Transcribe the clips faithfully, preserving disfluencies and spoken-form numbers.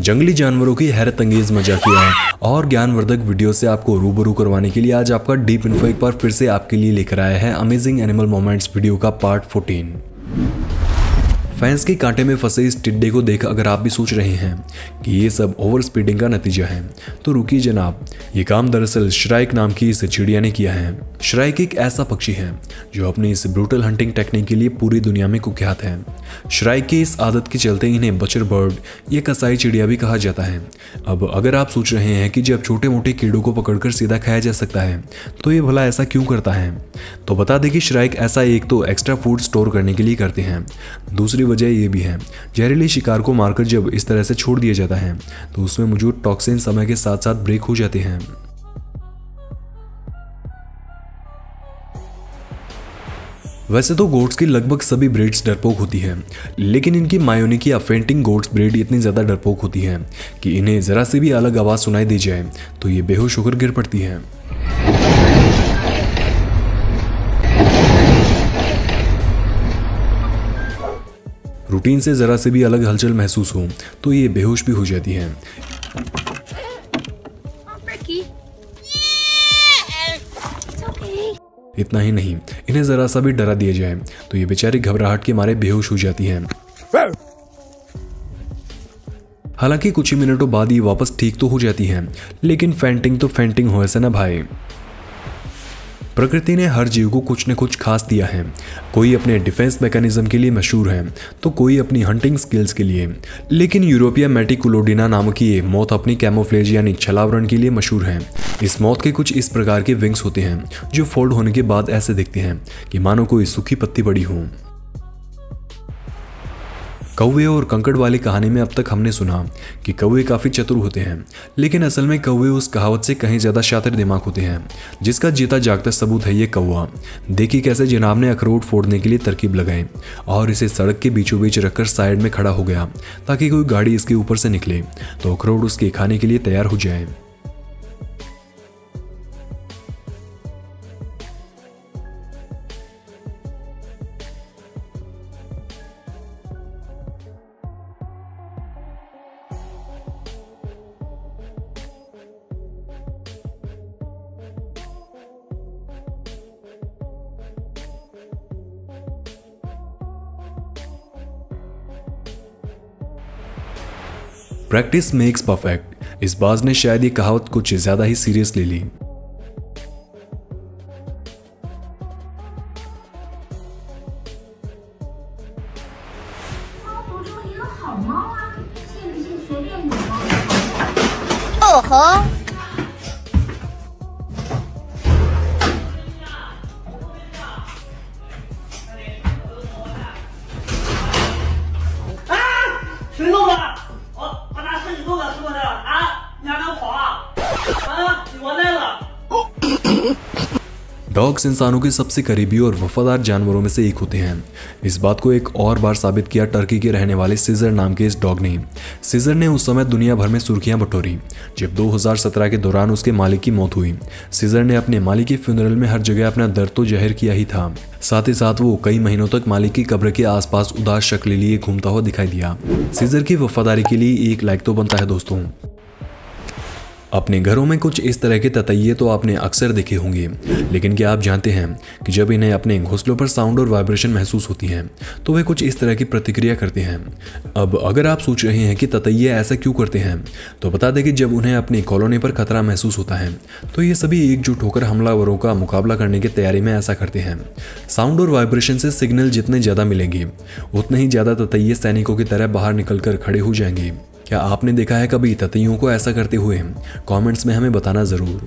जंगली जानवरों की हैरत अंगेज मजाकिया और ज्ञानवर्धक वीडियो से आपको रूबरू करवाने के लिए आज आपका डीप इन्फो एक बार फिर से आपके लिए लेकर आया है अमेजिंग एनिमल मोमेंट्स वीडियो का पार्ट फोर्टीन। फैंस के कांटे में फंसे इस टिड्डे को देख अगर आप भी सोच रहे हैं कि ये सब ओवर स्पीडिंग का नतीजा है तो रुकिए जनाब, ये काम दरअसल श्राइक नाम की इस चिड़िया ने किया है। श्राइक एक ऐसा पक्षी है जो अपनी इस ब्रूटल हंटिंग टेक्निक के लिए पूरी दुनिया में कुख्यात है। श्राइक की इस आदत के चलते इन्हें बचर बर्ड या कसाई चिड़िया भी कहा जाता है। अब अगर आप सोच रहे हैं कि जब छोटे मोटे कीड़ों को पकड़कर सीधा खाया जा सकता है तो ये भला ऐसा क्यों करता है, तो बता दें कि श्राइक ऐसा एक तो एक्स्ट्रा फूड स्टोर करने के लिए करते हैं, दूसरी वजह यह भी है जहरीले शिकार को मारकर जब इस तरह से छोड़ दिया जाता है तो उसमें मौजूद टॉक्सिन समय के साथ साथ ब्रेक हो जाते हैं। वैसे तो गोट्स की लगभग सभी ब्रीड्स डरपोक होती है, लेकिन इनकी मायोनिकी या फेंटिंग गोट्स ब्रीड इतनी ज्यादा डरपोक होती है कि इन्हें जरा सी भी अलग आवाज सुनाई दी जाए तो ये बेहोश होकर गिर पड़ती है। रूटीन से जरा से भी अलग हलचल महसूस हो तो ये बेहोश भी हो जाती है। इतना ही नहीं, इन्हें जरा सा भी डरा दिया जाए तो ये बेचारी घबराहट के मारे बेहोश हो जाती हैं। हालांकि कुछ ही मिनटों बाद ये वापस ठीक तो हो जाती हैं, लेकिन फेंटिंग तो फेंटिंग हो ऐसा ना भाई। प्रकृति ने हर जीव को कुछ न कुछ खास दिया है। कोई अपने डिफेंस मैकेनिज्म के लिए मशहूर है तो कोई अपनी हंटिंग स्किल्स के लिए, लेकिन यूरोपिया मेटिकुलोडिना नामक ये मोथ अपनी कैमोफ्लेज यानी छलावरण के लिए मशहूर है। इस मोथ के कुछ इस प्रकार के विंग्स होते हैं जो फोल्ड होने के बाद ऐसे दिखते हैं कि मानो कोई सूखी पत्ती पड़ी हो। कौवे और कंकड़ वाली कहानी में अब तक हमने सुना कि कौवे काफी चतुर होते हैं, लेकिन असल में कौवे उस कहावत से कहीं ज्यादा शातिर दिमाग होते हैं जिसका जीता जागता सबूत है ये कौवा। देखिए कैसे जनाब ने अखरोट फोड़ने के लिए तरकीब लगाई और इसे सड़क के बीचों बीच रखकर साइड में खड़ा हो गया ताकि कोई गाड़ी इसके ऊपर से निकले तो अखरोट उसके खाने के लिए तैयार हो जाए। प्रैक्टिस मेक्स परफेक्ट, इस बाज ने शायद ये कहावत कुछ ज्यादा ही सीरियस ले ली। ओहो डॉग्स इंसानों के सबसे करीबी और वफादार जानवरों में से एक होते हैं। इस बात को एक और बार साबित किया टर्की के रहने वाले सीजर नाम के इस डॉग ने। सीजर ने उस समय दुनिया भर में सुर्खियां बटोरी जब दो हज़ार सत्रह के दौरान उसके मालिक की मौत हुई। सीजर ने अपने मालिक के फ्यूनरल में हर जगह अपना दर्द तो जाहिर किया ही था, साथ ही साथ वो कई महीनों तक मालिक की कब्र के आसपास उदास शक्ल लिए घूमता हुआ दिखाई दिया। सीजर की वफादारी के लिए एक लाइक तो बनता है दोस्तों। अपने घरों में कुछ इस तरह के ततैये तो आपने अक्सर देखे होंगे, लेकिन क्या आप जानते हैं कि जब इन्हें अपने घोंसलों पर साउंड और वाइब्रेशन महसूस होती हैं तो वे कुछ इस तरह की प्रतिक्रिया करते हैं। अब अगर आप सोच रहे हैं कि ततैये ऐसा क्यों करते हैं तो बता दें कि जब उन्हें अपनी कॉलोनी पर खतरा महसूस होता है तो ये सभी एकजुट होकर हमलावरों का मुकाबला करने की तैयारी में ऐसा करते हैं। साउंड और वाइब्रेशन से सिग्नल जितने ज़्यादा मिलेंगे उतने ही ज़्यादा ततैये सैनिकों की तरह बाहर निकल कर खड़े हो जाएंगे। क्या आपने देखा है कभी ततैयों को ऐसा करते हुए? कमेंट्स में हमें बताना ज़रूर।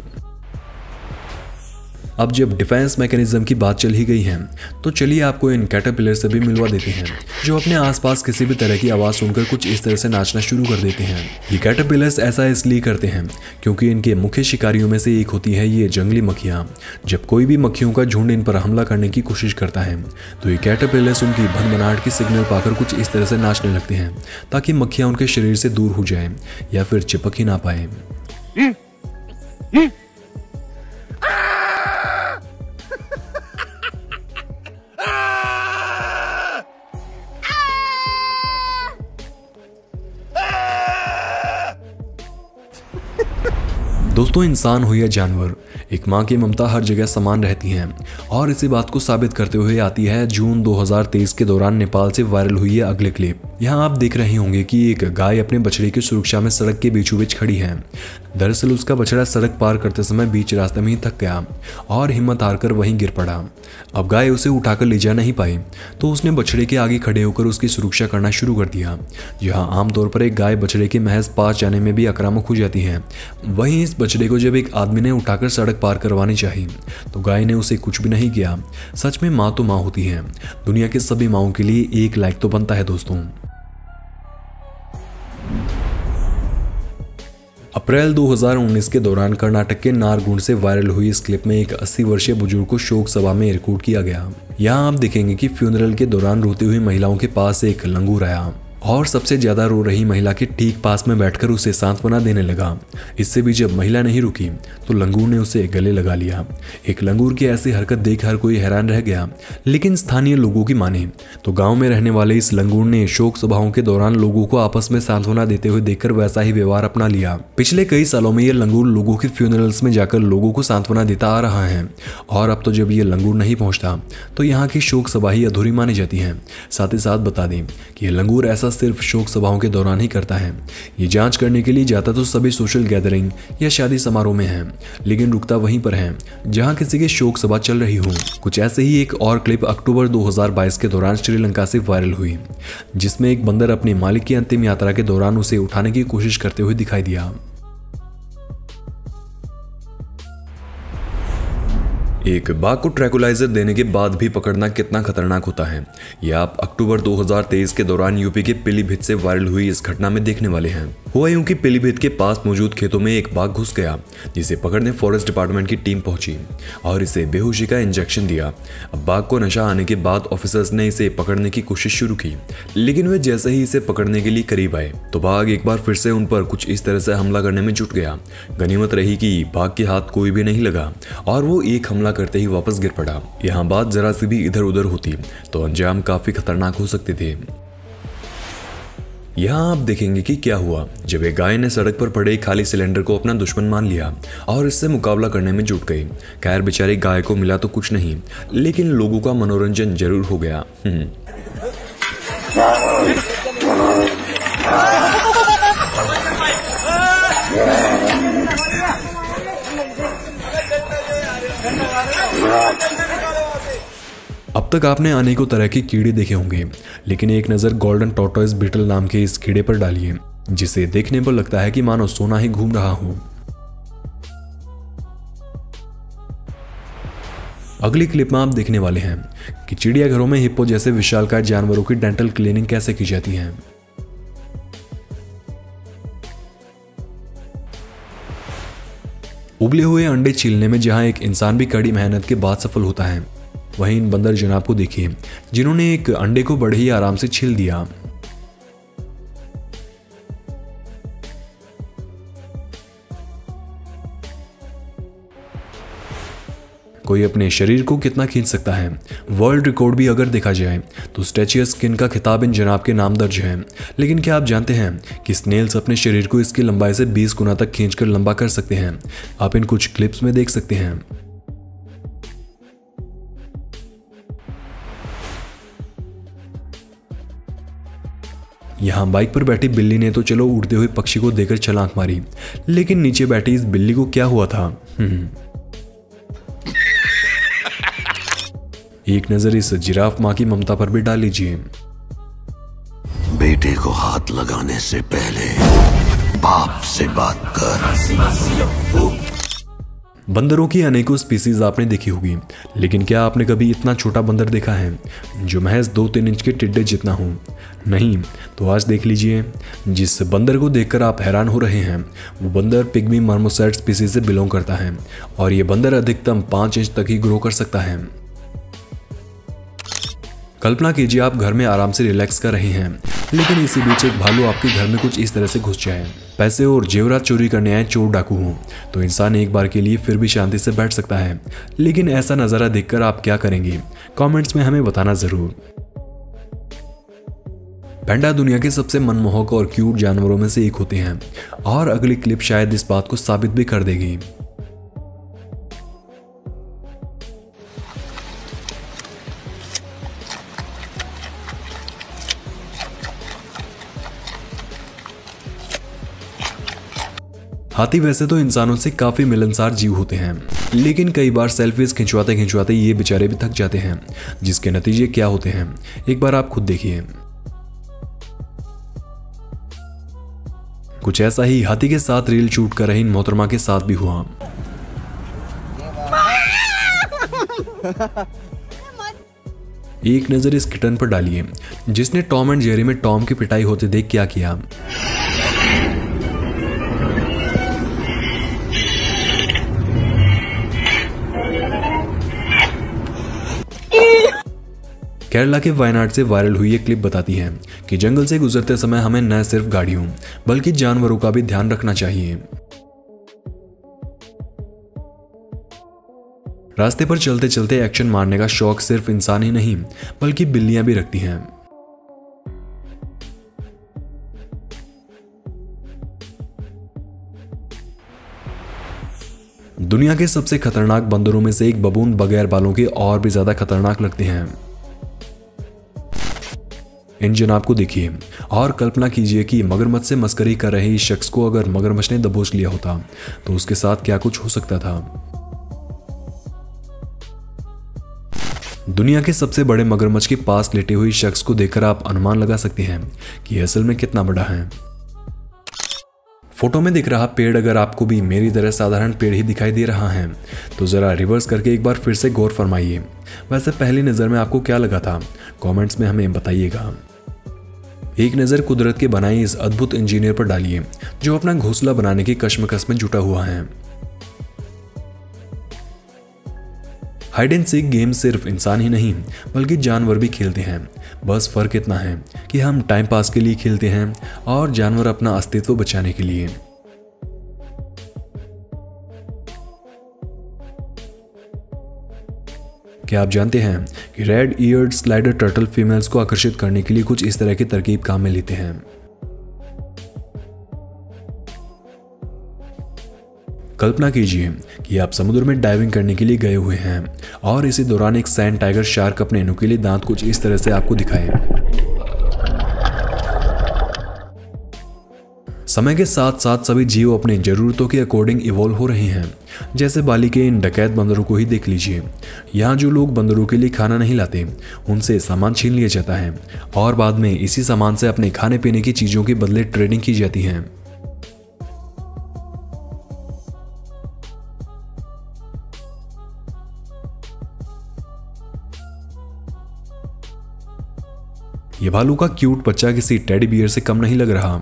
अब जब डिफेंस मैकेनिज्म की बात चल ही गई है तो चलिए आपको इन कैटरपिलर से भी मिलवा देते हैं जो अपने आसपास किसी भी तरह की आवाज़ सुनकर कुछ इस तरह से नाचना शुरू कर देते हैं। ये कैटरपिलर्स ऐसा इसलिए करते हैं क्योंकि इनके मुख्य शिकारियों में से एक होती है ये जंगली मक्खियाँ। जब कोई भी मक्खियों का झुंड इन पर हमला करने की कोशिश करता है तो ये कैटरपिलर्स उनकी भनभनाहट की सिग्नल पाकर कुछ इस तरह से नाचने लगते हैं ताकि मक्खियाँ उनके शरीर से दूर हो जाए या फिर चिपक ही ना पाए। तो इंसान हो या जानवर, एक माँ की ममता हर जगह समान रहती है। और इसी बात को साबित करते हुए आती है जून दो हज़ार तेईस के दौरान नेपाल से वायरल हुई है अगले क्लिप। यहाँ आप देख रहे होंगे कि एक गाय अपने बछड़े की सुरक्षा में सड़क के बीचों बीच खड़ी है। दरअसल उसका बछड़ा सड़क पार करते समय बीच रास्ते में ही थक गया और हिम्मत हारकर वहीं गिर पड़ा। अब गाय उसे उठाकर ले जा नहीं पाई तो उसने बछड़े के आगे खड़े होकर उसकी सुरक्षा करना शुरू कर दिया। जहाँ आमतौर पर एक गाय बछड़े के महज पास जाने में भी आक्रामक हो जाती है, वहीं इस बछड़े को जब एक आदमी ने उठाकर सड़क पार करवानी चाहिए तो गाय ने उसे कुछ भी नहीं किया। सच में माँ तो माँ होती है। दुनिया के सभी माँओं के लिए एक लाइक तो बनता है दोस्तों। अप्रैल दो हज़ार उन्नीस के दौरान कर्नाटक के नारगुंड से वायरल हुई इस क्लिप में एक अस्सी वर्षीय बुजुर्ग को शोक सभा में रिकॉर्ड किया गया। यहाँ आप देखेंगे कि फ्यूनरल के दौरान रोती हुई महिलाओं के पास एक लंगूर आया और सबसे ज्यादा रो रही महिला के ठीक पास में बैठकर उसे सांत्वना देने लगा। इससे भी जब महिला नहीं रुकी तो लंगूर ने उसे गले लगा लिया। एक लंगूर की ऐसी हरकत देख हर कोई हैरान रह गया, लेकिन स्थानीय लोगों की माने तो गांव में रहने वाले इस लंगूर ने शोक सभाओं के दौरान लोगों को आपस में सांत्वना देते हुए देखकर वैसा ही व्यवहार अपना लिया। पिछले कई सालों में यह लंगूर लोगों के फ्यूनरल्स में जाकर लोगों को सांत्वना देता आ रहा है और अब तो जब ये लंगूर नहीं पहुंचता तो यहाँ की शोक सभा ही अधूरी मानी जाती है। साथ ही साथ बता दें कि यह लंगूर ऐसा सिर्फ शोक सभाओं के दौरान ही करता है। ये जांच करने के लिए जाता तो सभी सोशल गैदरिंग या शादी समारोह में है, लेकिन रुकता वहीं पर है जहां किसी की शोक सभा चल रही हो। कुछ ऐसे ही एक और क्लिप अक्टूबर दो हज़ार बाईस के दौरान श्रीलंका से वायरल हुई, जिसमें एक बंदर अपने मालिक की अंतिम यात्रा के दौरान उसे उठाने की कोशिश करते हुए दिखाई दिया। एक बाघ को ट्रैंकुलाइजर देने के बाद भी पकड़ना कितना खतरनाक होता है, यह आप अक्टूबर दो हज़ार तेईस के दौरान यूपी के पीलीभीत से वायरल हुई इस घटना में देखने वाले हैं। हुआ यूं कि पीलीभीत के पास मौजूद खेतों में एक बाघ घुस गया, जिसे पकड़ने फॉरेस्ट डिपार्टमेंट की टीम पहुंची और इसे बेहोशी का इंजेक्शन दिया। अब बाघ को नशा आने के बाद ऑफिसर्स ने इसे पकड़ने की कोशिश शुरू की, लेकिन वे जैसे ही इसे पकड़ने के लिए करीब आए तो बाघ एक बार फिर से उन पर कुछ इस तरह से हमला करने में जुट गया। गनीमत रही कि बाघ के हाथ कोई भी नहीं लगा और वो एक हमला करते ही वापस गिर पड़ा। यहाँ बात जरा सी भी इधर उधर होती तो अंजाम काफी खतरनाक हो सकते थे। यहाँ आप देखेंगे कि क्या हुआ जब एक गाय ने सड़क पर पड़े खाली सिलेंडर को अपना दुश्मन मान लिया और इससे मुकाबला करने में जुट गई। खैर बेचारी गाय को मिला तो कुछ नहीं, लेकिन लोगों का मनोरंजन जरूर हो गया। अब तक आपने अनेकों तरह के कीड़े देखे होंगे, लेकिन एक नज़र गोल्डन टॉर्टोइस बीटल नाम के इस कीड़े पर डालिए, जिसे देखने पर लगता है कि मानो सोना ही घूम रहा हो। अगली क्लिप में आप देखने वाले हैं कि चिड़ियाघरों में हिप्पो जैसे विशालकाय जानवरों की डेंटल क्लीनिंग कैसे की जाती है। उबले हुए अंडे छीलने में जहां एक इंसान भी कड़ी मेहनत के बाद सफल होता है, वहीं इन बंदर जनाब को देखिए जिन्होंने एक अंडे को बड़े ही आराम से छील दिया। कोई अपने शरीर को कितना खींच सकता है। वर्ल्ड रिकॉर्ड भी अगर देखा जाए तो स्ट्रेचियस स्किन का खिताब इन जनाब के नाम दर्ज है। लेकिन क्या आप जानते हैं कि स्नेल्स अपने शरीर को इसकी लंबाई से बीस गुना तक खींचकर लंबा कर सकते हैं। आप इन कुछ क्लिप्स में देख सकते हैं। यहाँ बाइक पर बैठी बिल्ली ने तो चलो उड़ते हुए पक्षी को देखकर छलांग मारी, लेकिन नीचे बैठी इस बिल्ली को क्या हुआ था। एक नजर इस जिराफ माँ की ममता पर भी डाल लीजिए। बेटे को हाथ लगाने से पहले बाप से बात कर। बंदरों की अनेकों स्पीसीज आपने देखी होगी, लेकिन क्या आपने कभी इतना छोटा बंदर देखा है जो महज दो तीन इंच के टिड्डे जितना हो? नहीं तो आज देख लीजिए। जिस बंदर को देखकर आप हैरान हो रहे हैं वो बंदर पिग्मी मार्मोसैट स्पीसीज से बिलोंग करता है और ये बंदर अधिकतम पाँच इंच तक ही ग्रो कर सकता है। कल्पना कीजिए आप घर में आराम से रिलैक्स कर रहे हैं, लेकिन इसी बीच एक भालू आपके घर में कुछ इस तरह से घुस जाए। पैसे और जेवरात चोरी करने आए चोर डाकू हों तो इंसान एक बार के लिए फिर भी शांति से बैठ सकता है, लेकिन ऐसा नज़ारा देखकर आप क्या करेंगे? कमेंट्स में हमें बताना ज़रूर। पैंडा दुनिया के सबसे मनमोहक और क्यूट जानवरों में से एक होते हैं और अगली क्लिप शायद इस बात को साबित भी कर देगी। हाथी वैसे तो इंसानों से काफी मिलनसार जीव होते हैं, लेकिन कई बार सेल्फीज खिंचवाते खिंचवाते ये बेचारे भी थक जाते हैं, जिसके नतीजे क्या होते हैं एक बार आप खुद देखिए। कुछ ऐसा ही हाथी के साथ रील शूट कर रही मोहतरमा के साथ भी हुआ। एक नजर इस किटन पर डालिए जिसने टॉम एंड जेरी में टॉम की पिटाई होते देख क्या किया। केरला के वायनाड से वायरल हुई ये क्लिप बताती है कि जंगल से गुजरते समय हमें न सिर्फ गाड़ियों बल्कि जानवरों का भी ध्यान रखना चाहिए। रास्ते पर चलते चलते एक्शन मारने का शौक सिर्फ इंसान ही नहीं बल्कि बिल्लियां भी रखती हैं। दुनिया के सबसे खतरनाक बंदरों में से एक बबून बगैर बालों के और भी ज्यादा खतरनाक लगते हैं। इन जनाब को देखिए और कल्पना कीजिए कि मगरमच्छ से मस्करी कर रहे इस शख्स को अगर मगरमच्छ ने दबोच लिया होता तो उसके साथ क्या कुछ हो सकता था। दुनिया के सबसे बड़े मगरमच्छ के पास लेटे हुए शख्स को देखकर आप अनुमान लगा सकते हैं कि असल में कितना बड़ा है। फोटो में दिख रहा पेड़ अगर आपको भी मेरी तरह साधारण पेड़ ही दिखाई दे रहा है तो जरा रिवर्स करके एक बार फिर से गौर फरमाइए। वैसे पहली नजर में आपको क्या लगा था कमेंट्स में हमें बताइएगा। एक नजर कुदरत के बनाए इस अद्भुत इंजीनियर पर डालिए जो अपना घोंसला बनाने की कश्मकश में जुटा हुआ है। हाइड एंड सीक गेम सिर्फ इंसान ही नहीं बल्कि जानवर भी खेलते हैं, बस फर्क इतना है कि हम टाइम पास के लिए खेलते हैं और जानवर अपना अस्तित्व बचाने के लिए। क्या आप जानते हैं कि red eared slider turtle females को आकर्षित करने के लिए कुछ इस तरह की तरकीब काम में लेते हैं। कल्पना कीजिए कि आप समुद्र में डाइविंग करने के लिए गए हुए हैं और इसी दौरान एक सैंड टाइगर शार्क अपने नुकीले दांत कुछ इस तरह से आपको दिखाए। समय के साथ साथ सभी जीव अपने जरूरतों के अकॉर्डिंग इवॉल्व हो रहे हैं। जैसे बाली के इन डकैत बंदरों को ही देख लीजिए। यहाँ जो लोग बंदरों के लिए खाना नहीं लाते उनसे सामान छीन लिया जाता है और बाद में इसी सामान से अपने खाने पीने की चीजों के बदले ट्रेडिंग की जाती है। ये भालू का क्यूट बच्चा किसी टेडी बियर से कम नहीं लग रहा।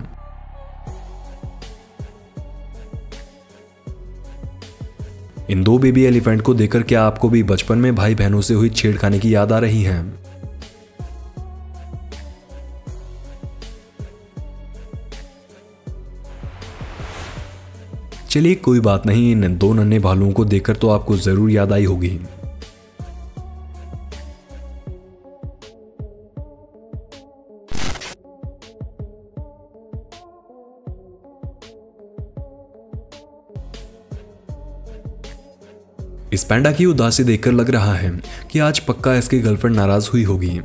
इन दो बेबी एलिफेंट को देखकर क्या आपको भी बचपन में भाई बहनों से हुई छेड़खानी की याद आ रही है? चलिए कोई बात नहीं, इन दो नन्हे भालुओं को देखकर तो आपको जरूर याद आई होगी। इस पैंडा की उदासी देखकर लग रहा है कि आज पक्का इसकी गर्लफ्रेंड नाराज हुई होगी।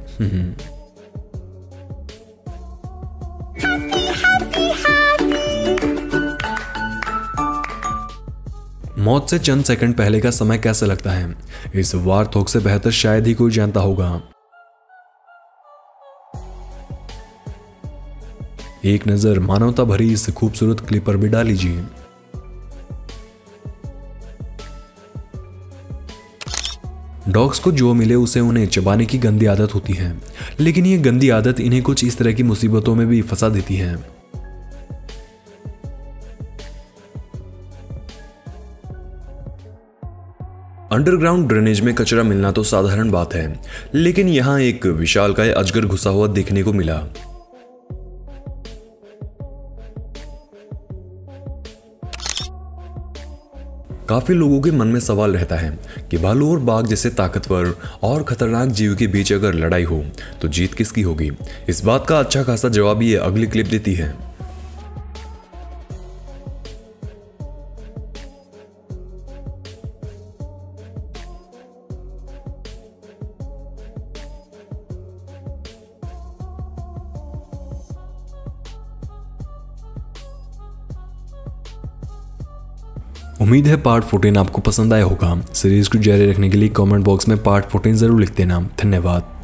मौत से चंद सेकंड पहले का समय कैसा लगता है इस वार थोक से बेहतर शायद ही कोई जानता होगा। एक नजर मानवता भरी इस खूबसूरत क्लिप पर भी डाल लीजिए। डॉग्स को जो मिले उसे उन्हें चबाने की गंदी आदत होती है, लेकिन ये गंदी आदत इन्हें कुछ इस तरह की मुसीबतों में भी फंसा देती है। अंडरग्राउंड ड्रेनेज में कचरा मिलना तो साधारण बात है, लेकिन यहां एक विशालकाय अजगर घुसा हुआ देखने को मिला। काफ़ी लोगों के मन में सवाल रहता है कि भालू और बाघ जैसे ताकतवर और खतरनाक जीव के बीच अगर लड़ाई हो तो जीत किसकी होगी। इस बात का अच्छा खासा जवाब ये अगली क्लिप देती है। उम्मीद है पार्ट चौदह आपको पसंद आया होगा। सीरीज को जारी रखने के लिए कमेंट बॉक्स में पार्ट चौदह जरूर लिख देना। धन्यवाद।